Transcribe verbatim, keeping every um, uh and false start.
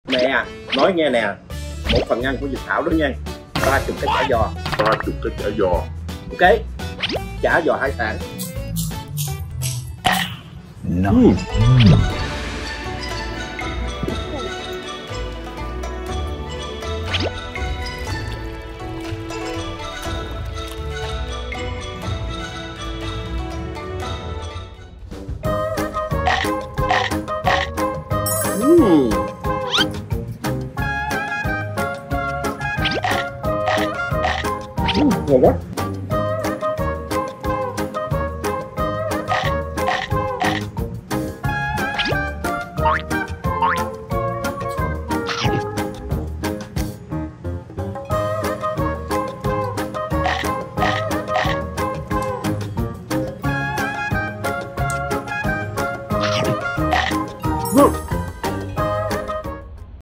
Nè, nói nghe nè, một phần ăn của Việt Thảo đó nha, ba chục cái chả giò. Ba chục cái chả giò. Ok, chả giò hải sản. No. Mm. Mm. Mm, ngon quá.